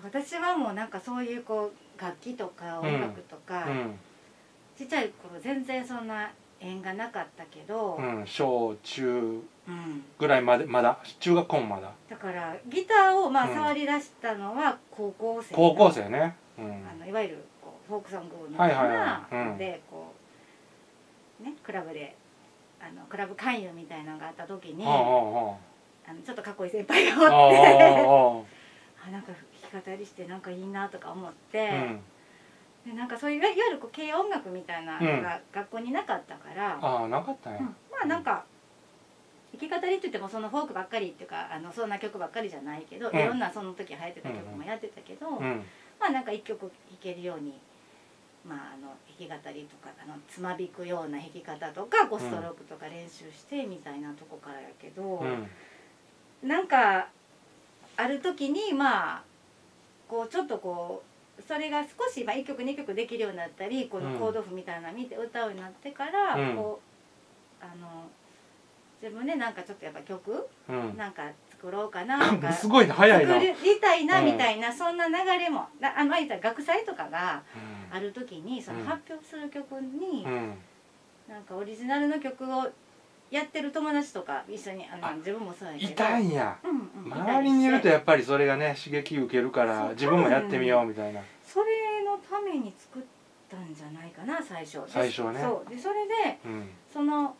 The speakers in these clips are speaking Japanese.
私はもうなんかそういうこう楽器とか音楽とか、ちっちゃい頃全然そんな縁がなかったけど、 小中ぐらいまで、まだ中学校もまだだからギターをまあ触り出したのは高校生ね、 いわゆるこうフォークソングみたいなのでこうねクラブでクラブ勧誘みたいなのがあった時にちょっとかっこいい先輩がおってなんか弾き語りしてなんかいいなとか思って、でなんかそういういわゆるこう軽音楽みたいなのが学校になかったから、 なかったね、 まあなんか弾き語りって言ってもそのフォークばっかりっていうかそんな曲ばっかりじゃないけど、いろんなその時流行ってた曲もやってたけど、まあなんか一曲弾けるように、まあ弾き語りとかつまびくような弾き方とかストロークとか練習してみたいなとこからやけど、なんかある時にまあこうちょっとこうそれが少し1曲2曲できるようになったりこのコード譜みたいなの見て歌うようになってから、こう自分でなんかちょっとやっぱ曲、なんか作ろうかなとかすごい早いな作りたいなみたいな、そんな流れも言ったら学祭とかがある時にその発表する曲に、なんかオリジナルの曲をやってる友達とか一緒に自分もそうやけどいたんや、周りにいるとやっぱりそれがね刺激受けるから自分もやってみようみたいな、 それのために作ったんじゃないかな最初はね。 そうでそれで、その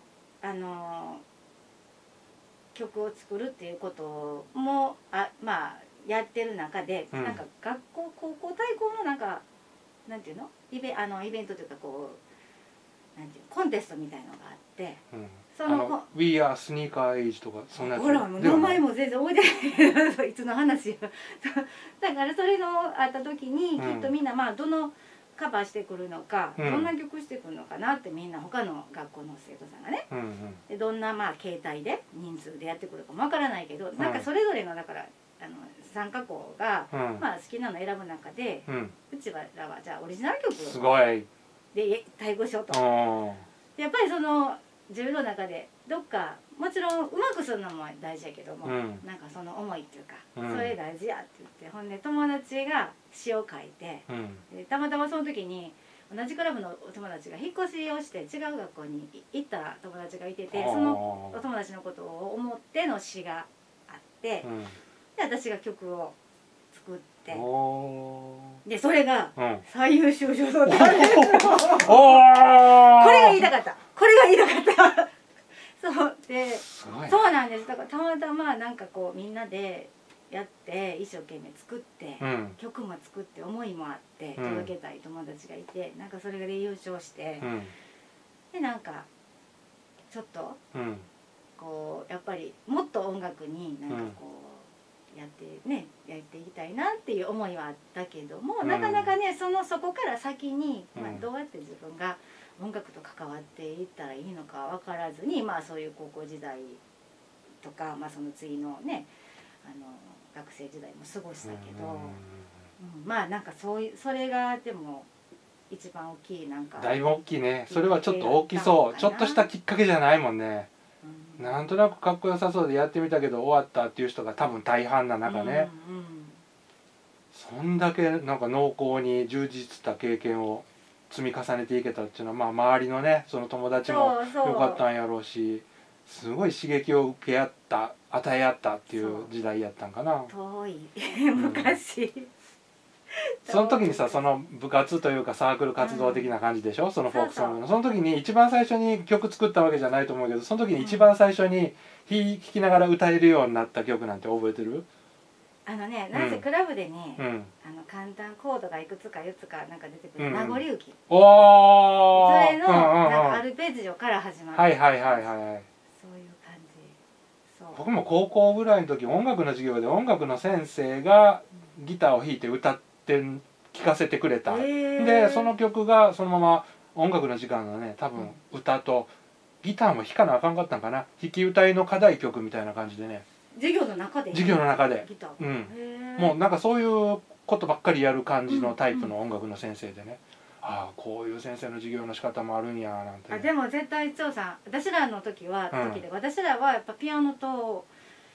曲を作るっていうこともまあやってる中で、なんか学校高校対抗のなんかなんていうのイベントというかこうなんていうコンテストみたいのがあって、 その「We Are Sneaker Age」とかそんなやつ。 ほらもう名前も全然覚えてないいつの話だからそれのあった時にきっとみんなまあどのカバーしてくるのか、どんな曲してくるのかなってみんな他の学校の生徒さんがね、でどんなまあ形態で人数でやってくるかもわからないけど、なんかそれぞれのだから参加校が、まあ好きなの選ぶ中で、うちらはじゃあオリジナル曲すごいで対抗しようと。やっぱりその自分の中でどっかもちろんうまくするのも大事やけども、なんかその思いっていうか、それ大事やって言って、ほんで友達が詩を書いて、でたまたまその時に同じクラブのお友達が引っ越しをして違う学校に行った友達がいてて、そのお友達のことを思っての詩があって、で私が曲を作って、でそれが最優秀賞取ったんですよ。これが言いたかった。これが言いたかった。そうで、そうなんです。だからたまたまなんかこうみんなでやって一生懸命作って、曲も作って思いもあって届けたい友達がいて、なんかそれで優勝して、でなんかちょっとこうやっぱりもっと音楽になんかこうやっていきたいなっていう思いはあったけども、なかなかねそこから先に、どうやって自分が音楽と関わっていったらいいのか分からずに、まあそういう高校時代とか、まあその次のね学生時代も過ごしたけど、まあなんかそれがでも一番大きいなんかだいぶ大きいね。それはちょっと大きそう。ちょっとしたきっかけじゃないもんね。なんとなくかっこよさそうでやってみたけど終わったっていう人が多分大半な中ね、そんだけなんか濃厚に充実した経験を積み重ねていけたっていうのは、まあ周りのねその友達もよかったんやろうし、すごい刺激を受け合った与え合ったっていう時代やったんかな。 遠い昔、 その時にさ、その部活というかサークル活動的な感じでしょ、そのフォークソングの。その時に一番最初に曲作ったわけじゃないと思うけど、その時に一番最初に弾きながら歌えるようになった曲なんて覚えてる？ なぜクラブでね、簡単コードがいくつか4つかなんか出てくる名残雪、それのなんかアルペジオから始まる。 はいはいはいはいはい。 そういう感じ。 僕も高校ぐらいの時音楽の授業で音楽の先生がギターを弾いて歌って聴かせてくれた。でその曲がそのまま音楽の時間のね、多分歌とギターも弾かなあかんかったんかな、弾き歌いの課題曲みたいな感じでね、授業の中でもうなんかそういうことばっかりやる感じのタイプの音楽の先生でね、ああこういう先生の授業の仕方もあるんやなんて、ね、 でも絶対張さん、私らの時で私らはやっぱピアノと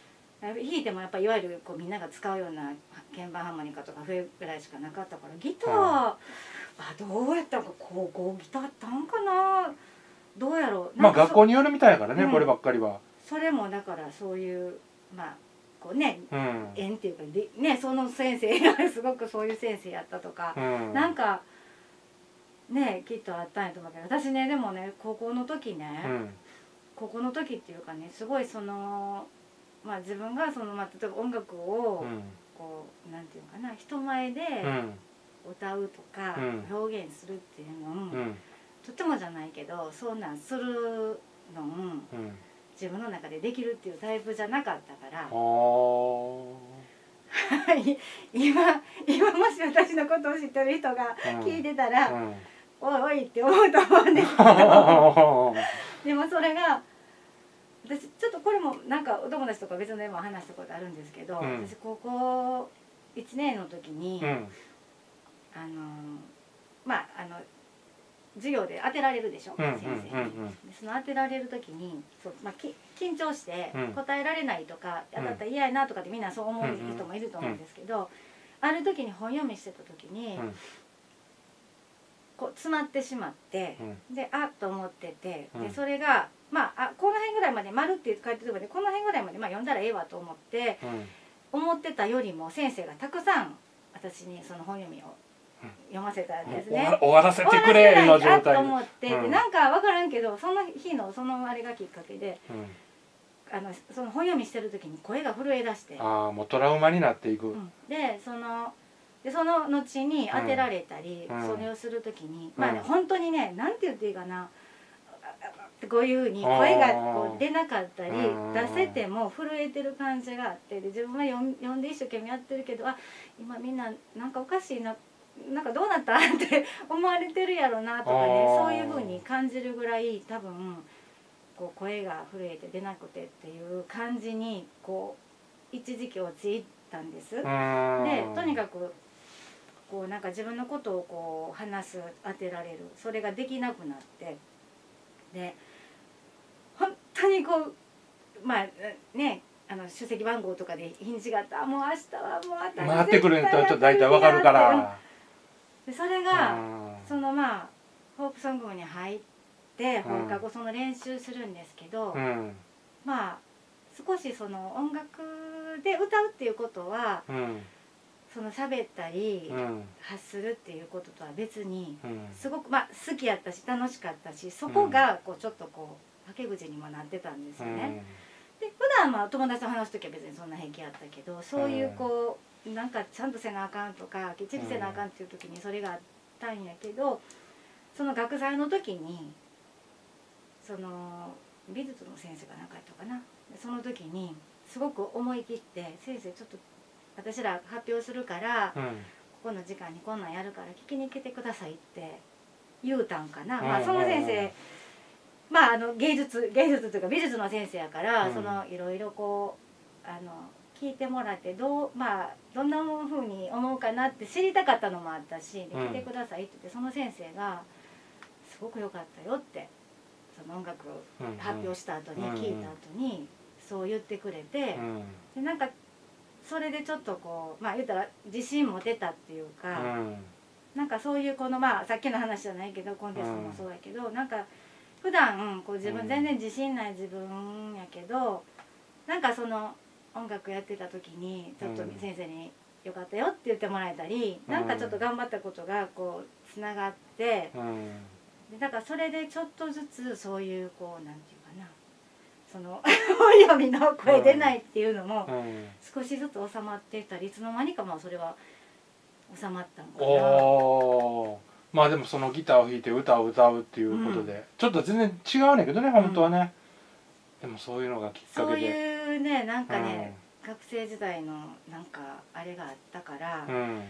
弾いてもやっぱりいわゆるこうみんなが使うような鍵盤ハーモニカとか笛ぐらいしかなかったからギター、どうやったのか高校ギターあったんかな、どうやろう。 まあ学校によるみたいやからね、こればっかりは。 それもだからそういうまあこうね、縁っていうかね、その先生がすごくそういう先生やったとか、なんかねきっとあったんやと思うけど、私ねでもね高校の時っていうかね、すごいそのまあ自分がそのまあ例えば音楽をこうなんていうかな、人前で歌うとか表現するっていうのとてもじゃないけどそんなんするの自分の中でできるっていうタイプじゃなかったから、今もし私のことを知ってる人が聞いてたら、おいおいって思うと思うんですけどでもそれが私ちょっとこれもなんかお友達とか別のでも話したことあるんですけど、私高校1年の時に、まあ授業で当てられるでしょ、先生に。その当てられる時に緊張して答えられないとか、当たったら嫌やなとかってみんなそう思う人もいると思うんですけど、ある時に本読みしてた時にこう詰まってしまって、であっと思ってて、でそれがまあこの辺ぐらいまで丸って書いてるのでこの辺ぐらいまで読んだらええわと思って、思ってたよりも先生がたくさん私にその本読みを読ませたんですね。 終わらせてくれの状態と思って、なんか分からんけどその日のそのあれがきっかけで、その本読みしてる時に声が震え出して、 もうトラウマになっていく。 でその後に当てられたり、それをする時にまあね本当にねなんて言っていいかな、こういうふうに声がこう出なかったり出せても震えてる感じがあって、で自分は読んで一生懸命やってるけど、今みんななんかおかしいな、なんかどうなったって思われてるやろなとかね、そういうふうに感じるぐらい多分こう声が震えて出なくてっていう感じにこう一時期陥ったんです。でとにかくこうなんか自分のことをこう話す、当てられる、それができなくなって、で本当にこうまあね出席番号とかで日にちがあったらもう明日はもう当たり回ってくるのとちょっと大体わかるから。 でそれがそのまあフォークソング部に入って放課後その練習するんですけど、まあ少しその音楽で歌うっていうことは、その喋ったり発するっていうこととは別にすごくまあ好きやったし楽しかったし、そこがこうちょっとこうはけ口にもなってたんですよね。で普段は友達と話す時は別にそんな平気やったけど、そういうこうなんかちゃんとせなあかんとかきっちりせなあかんっていう時にそれがあったんやけど、その学祭の時にその美術の先生がなかったかな、その時にすごく思い切って「先生ちょっと私ら発表するから、ここの時間にこんなんやるから聞きに来てください」って言うたんかな。まあその先生まあ芸術というか美術の先生やから、そのいろいろこう聞いてもらってどんなふうに思うかなって知りたかったのもあったし、で来てくださいって言って、その先生が「すごく良かったよ」ってその音楽発表した後に聞いた後にそう言ってくれて、でなんかそれでちょっとこうまあ言ったら自信持てたっていうか、なんかそういうこのまあさっきの話じゃないけどコンテストもそうやけど、なんか普段こう自分全然自信ない自分やけど、なんかその音楽やってた時にちょっと先生に「よかったよ」って言ってもらえたり、なんかちょっと頑張ったことがこうつながって、でだからそれでちょっとずつそういうこうなんていうかな、その本読みの声出ないっていうのも少しずつ収まっていったり、いつの間にかまあそれは収まったのかな。 まあでもそのギターを弾いて歌を歌うっていうことで、ちょっと全然違うねんけどね本当はね、でもそういうのがきっかけで、 そういうねなんかね、学生時代のなんかあれがあったから、ま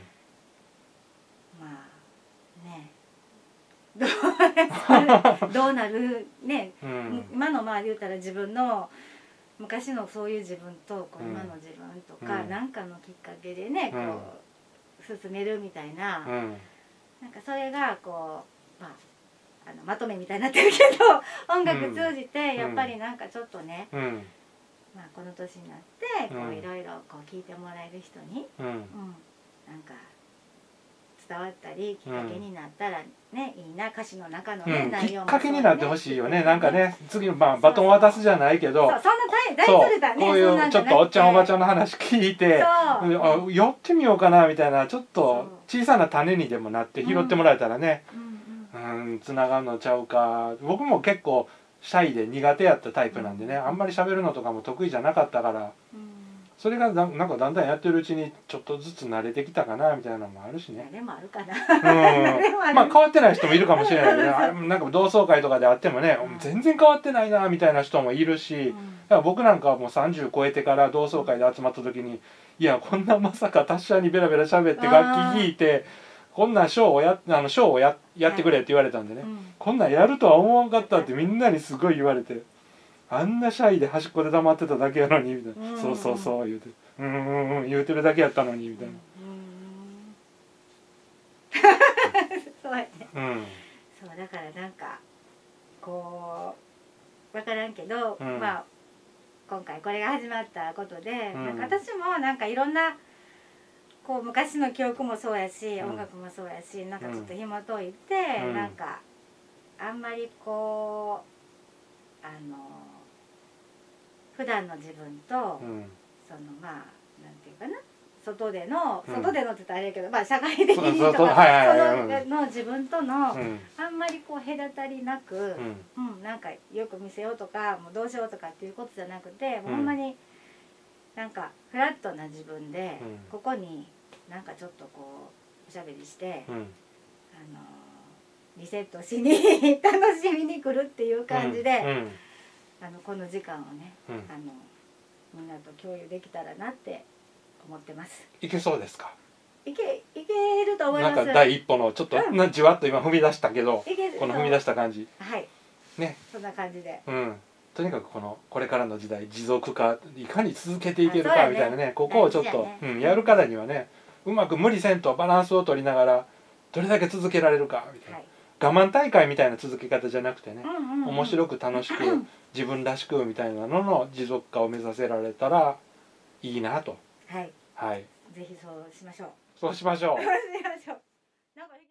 あねどうなるね、今のまあ言うたら自分の昔のそういう自分とこう今の自分とか、なんかのきっかけでねこう進めるみたいな。なんかそれがこう、まとめみたいになってるけど音楽通じてやっぱりなんかちょっとね、 まあ、この年になってこういろいろこう聞いてもらえる人に、なんか伝わったりきっかけになったらね、いいな、歌詞の中のね、 きっかけになってほしいよね。なんかね、次のバトン渡すじゃないけど、 そんな大それたね、 こういうちょっとおっちゃんおばちゃんの話聞いて、寄ってみようかなみたいな、ちょっと小さな種にでもなって拾ってもらえたらね、つながるのちゃうか。僕も結構シャイで苦手やったタイプなんでね、あんまり喋るのとかも得意じゃなかったから、それがなんかだんだんやってるうちにちょっとずつ慣れてきたかなみたいなのもあるしね。 でもあるかな。 まあ変わってない人もいるかもしれないけど、なんか同窓会とかであってもね、全然変わってないなみたいな人もいるし、だから僕なんかはもう30超えてから同窓会で集まった時に、いやこんなまさか達者にベラベラ喋って楽器弾いてこんなショーをやってくれって言われたんでね、こんなんやるとは思わんかったってみんなにすごい言われて。あんなシャイで端っこで黙ってただけやのにみたいな、そうそうそう言うて、言うてるだけやったのにみたいな。 そうやね。そうだからなんかこう分からんけど、まあ今回これが始まったことで、なんか私もなんかいろんなこう昔の記憶もそうやし、音楽もそうやし、なんかちょっと紐解いて、なんかあんまりこう普段の自分と、そのまあなんていうかな、外でのって言ったらあれやけど、まあ社会的にとかその自分とのあんまりこう隔たりなく、なんかよく見せようとかもうどうしようとかっていうことじゃなくて、ほんまになんかフラットな自分でここになんかちょっとこうおしゃべりしてリセットしに楽しみに来るっていう感じで。この時間をね、みんなと共有できたらなって思ってます。 いけそうですか？ いけると思います。 なんか第一歩のちょっとじわっと今踏み出したけど、この踏み出した感じ。 はい。ね。そんな感じで。 とにかくこれからの時代持続化いかに続けていけるかみたいなね、ここをちょっとやるからにはね、うまく無理せんとバランスを取りながらどれだけ続けられるかみたいな。我慢大会みたいな続け方じゃなくてね、面白く楽しく自分らしくみたいなのの持続化を目指せられたらいいなと。 はい。 はい。 ぜひそうしましょう。 そうしましょう。 そうしましょう。なんか